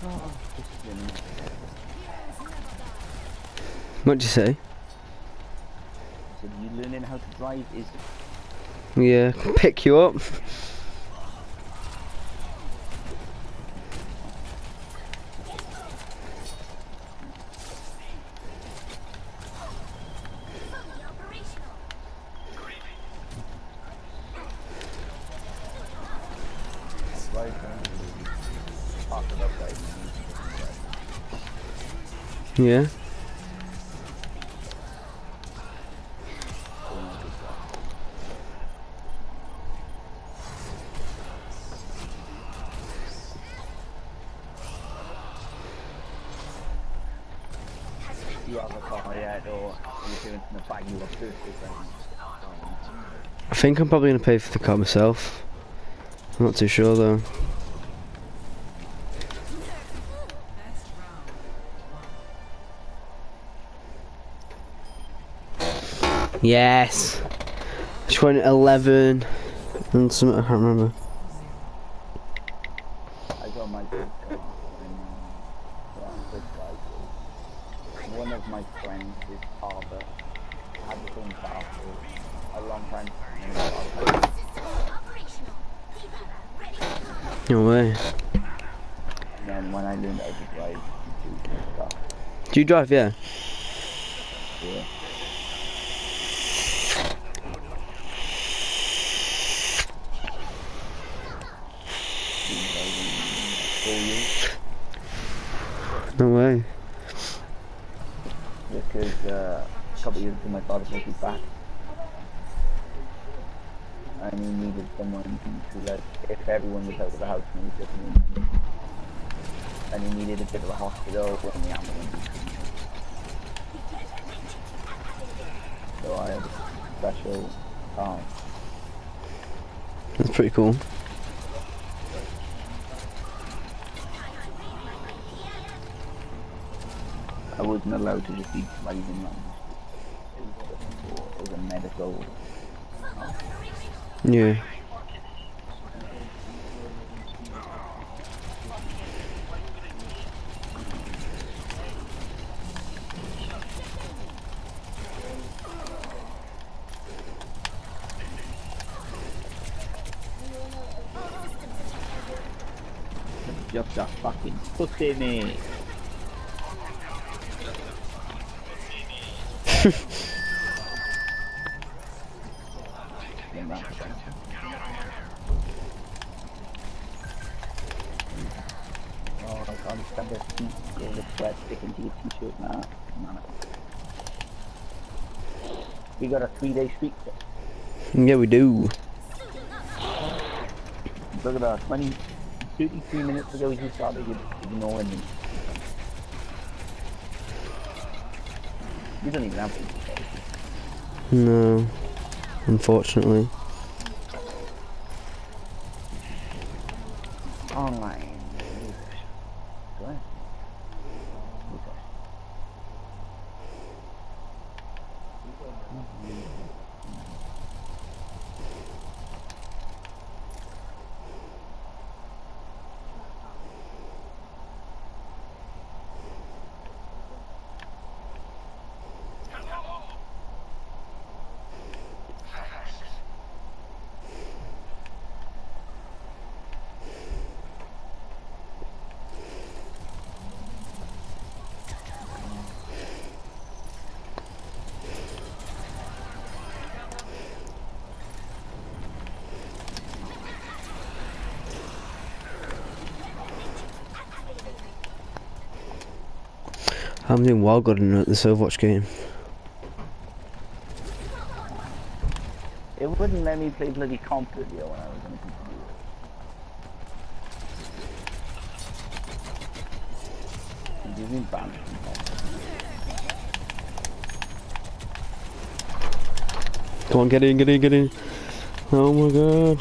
Oh, What'd you say? so you learning how to drive is Yeah, pick you up. right. Park it up, guys. Yeah. You have a car yet, or you're doing in the bag you got first I think I'm probably gonna pay for the car myself. I'm not too sure though. Yes. Just went 11 and something, I can't remember. I got my first car and one of my friends, his father, had the same car for a long time. And his father had No way. and then when I learned how to drive, he took my car. Do you drive? Yeah. Yeah. Been driving 4 years. No way. Because a couple of years ago my father broke his back. And he needed someone to, like, if everyone was out of the house and he was just me. And he needed a bit of a hospital when the ambulance was coming. So I had a special car. That's pretty cool. I wasn't allowed to just be driving around. It was a medical. Yeah. Just a fucking pussy, mate. Oh, I can't stand this heat. All the sweat sticking to your t-shirt now. Man. We got a 3-day streak. Yeah, we do. Look at that. 33 minutes ago he started ignoring me. You don't even have to. No. Unfortunately. Online. Go ahead. I'm doing well good in this Overwatch game. It wouldn't let me play bloody comp video when I was on the computer. You've been banned from comp. Come on, get in, get in, get in. Oh my god.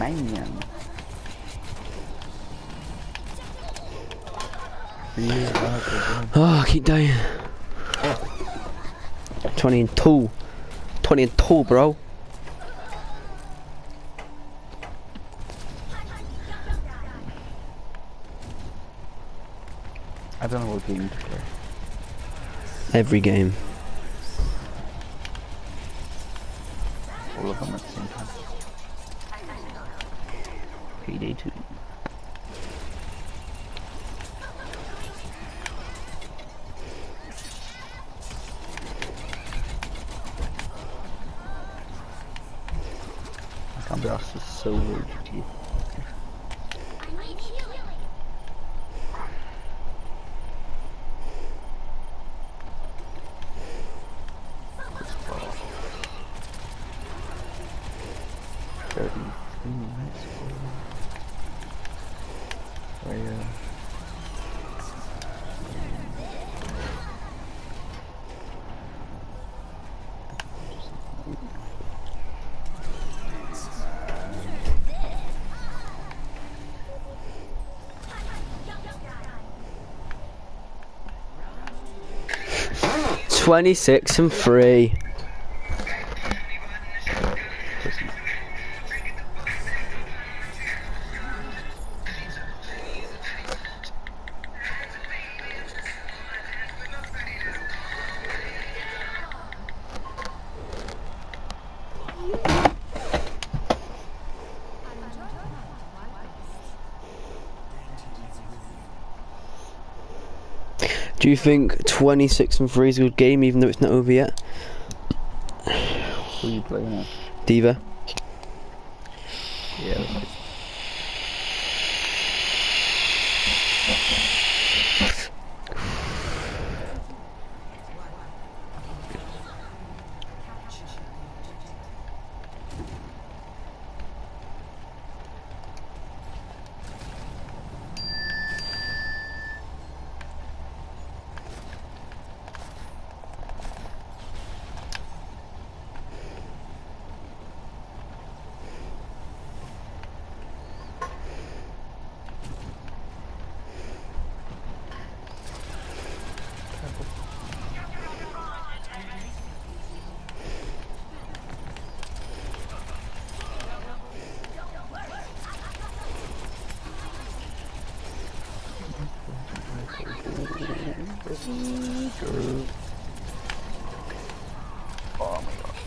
Damn. Yeah, Oh, I keep dying. 20 and 2. 20 and 2, bro. I don't know what game to play. Every game. All of them at the same time. Payday 2. I can't be asked to solo GTA. Yeah. 26 and 3. Do you think 26 and 3 is a good game, even though it's not over yet? Who are you playing at? Diva. Yeah. Oh my god.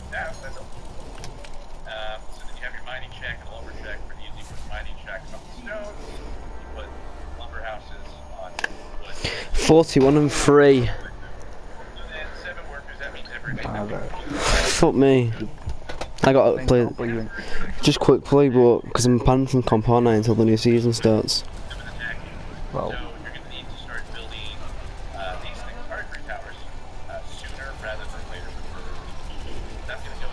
Yeah, that's all. So then you have your mining shack and lumber shack. Pretty easy. Put mining shacks on stones. You put lumber houses on wood. 41 and 3. So then 7 workers. That means every day. Fuck me. I gotta play I'll put you in. just quick play, but because I'm banned from Comp aren't I, until the new season starts. Well, So you're going to need to start building these things, archery towers, sooner rather than later. That's going to go